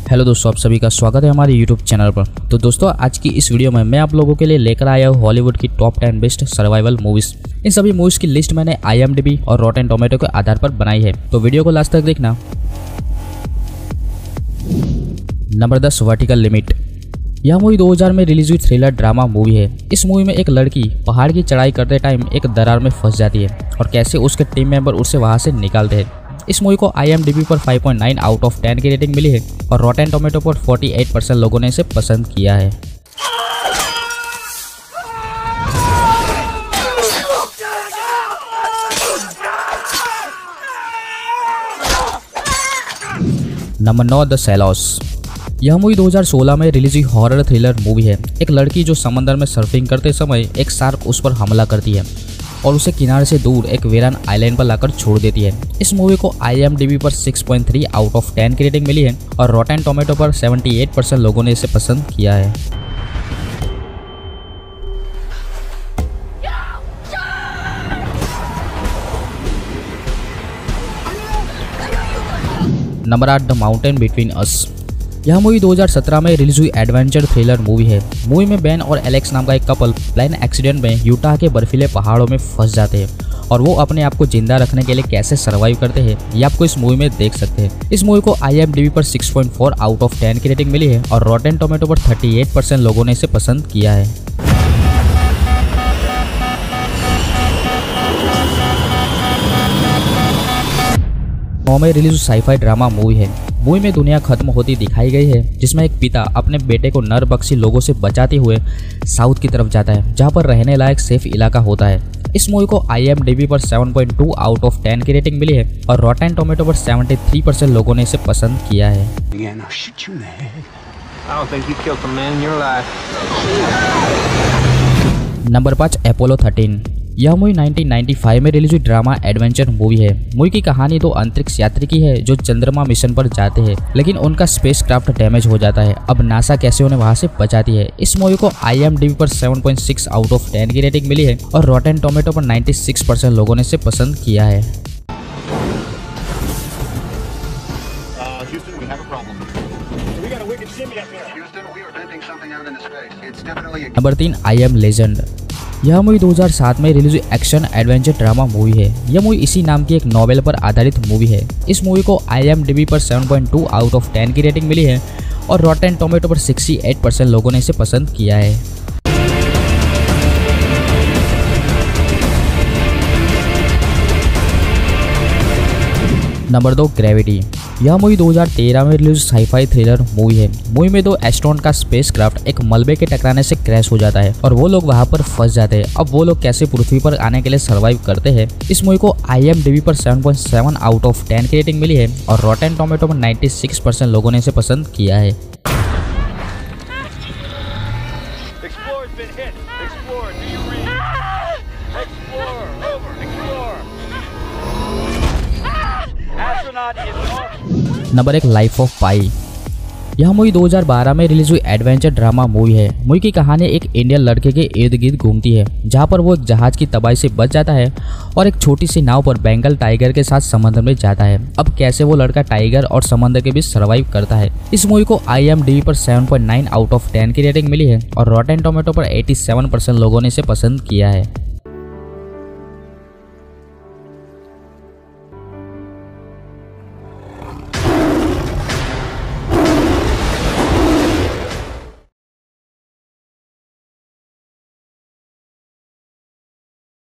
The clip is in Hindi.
हेलो दोस्तों, आप सभी का स्वागत है हमारे यूट्यूब चैनल पर। तो दोस्तों, आज की इस वीडियो में मैं आप लोगों के लिए लेकर आया हूँ हॉलीवुड की टॉप 10 बेस्ट सर्वाइवल मूवीज। इन सभी मूवीज की लिस्ट मैंने IMDb और रॉटेन टोमेटो के आधार पर बनाई है, तो वीडियो को लास्ट तक देखना। Number 10, vertical limit. यह मूवी 2000 में रिलीज हुई थ्रिलर ड्रामा मूवी है। इस मूवी में एक लड़की पहाड़ की चढ़ाई करते टाइम एक दरार में फंस जाती है और कैसे उसके टीम मेंबर उसे वहां से निकालते हैं। इस मूवी को IMDb पर 5.9 आउट ऑफ 10 की रेटिंग मिली है और रॉटेन टोमेटो पर 48% लोगों ने इसे पसंद किया है। Number 9, the shallows. यह मूवी 2016 में रिलीज हुई हॉरर थ्रिलर मूवी है। एक लड़की जो समंदर में सर्फिंग करते समय एक शार्क उस पर हमला करती है और उसे किनारे से दूर एक वीरान आइलैंड पर लाकर छोड़ देती है। इस मूवी को IMDb पर 6.3 आउट ऑफ 10 की रेटिंग मिली है और रॉटेन टोमेटो पर 78% लोगों ने इसे पसंद किया है। Number 8, the mountain between us. यह मूवी 2017 में रिलीज हुई एडवेंचर थ्रिलर मूवी है। मूवी में बेन और एलेक्स नाम का एक कपल प्लेन एक्सीडेंट में यूटा के बर्फीले पहाड़ों में फंस जाते हैं और वो अपने आप को जिंदा रखने के लिए कैसे सरवाइव करते हैं, ये आपको इस मूवी में देख सकते हैं। इस मूवी को IMDb पर 6.4 आउट ऑफ 10 की रेटिंग मिली है और रॉटेन टोमेटो पर 38% लोगों ने इसे पसंद किया है। में रिलीज साईफाई ड्रामा मूवी है। मूवी में दुनिया खत्म होती दिखाई गई है, जिसमें एक पिता अपने बेटे को नरभक्षी लोगों से बचाते हुए साउथ की तरफ जाता है, जहां पर रहने लायक सेफ इलाका होता है। इस मूवी को IMDb पर 7.2 आउट ऑफ 10 की रेटिंग मिली है और रॉटेन टोमेटो पर 73% लोगों ने इसे पसंद किया है। Number 5, Apollo 13। यह मूवी 1995 में रिलीज हुई ड्रामा एडवेंचर मूवी है। मूवी की कहानी दो अंतरिक्ष यात्री की है जो चंद्रमा मिशन पर जाते हैं, लेकिन उनका स्पेसक्राफ्ट डैमेज हो जाता है। अब नासा कैसे उन्हें वहां से बचाती है। इस मूवी को IMDb पर 7.6 आउट ऑफ 10 की रेटिंग मिली है और रॉटेन टोमेटो पर 96% लोगों ने इसे पसंद किया है। Number 3, I am legend. यह मूवी 2007 में रिलीज हुई एक्शन एडवेंचर ड्रामा मूवी है। यह मूवी इसी नाम की एक नॉवेल पर आधारित मूवी है। इस मूवी को IMDb पर 7.2 आउट ऑफ 10 की रेटिंग मिली है और रॉटेन टोमेटो पर 68% लोगों ने इसे पसंद किया है। Number 2, gravity. यह मूवी 2013 में रिलीज साईफाई थ्रिलर मूवी है। मूवी में दो एस्ट्रोनॉट का स्पेसक्राफ्ट एक मलबे के टकराने से क्रैश हो जाता है और वो लोग वहां पर फंस जाते हैं। अब वो लोग कैसे पृथ्वी पर आने के लिए सर्वाइव करते हैं। इस मूवी को IMDb पर 7.7 आउट ऑफ 10 की रेटिंग मिली है और रॉटेन टोमेटो पर 96% लोगों ने इसे पसंद किया है। Number 1, life of pi. यह मूवी 2012 में रिलीज हुई एडवेंचर ड्रामा मूवी है। मूवी की कहानी एक इंडियन लड़के के इर्द गिर्द घूमती है, जहां पर वो जहाज की तबाही से बच जाता है और एक छोटी सी नाव पर बंगाल टाइगर के साथ समुद्र में जाता है। अब कैसे वो लड़का टाइगर और समुद्र के बीच सर्वाइव करता है। इस मूवी को IMDb पर 7.9 आउट ऑफ 10 की रेटिंग मिली है और रॉटेन टोमेटो पर 87% लोगों ने इसे पसंद किया है।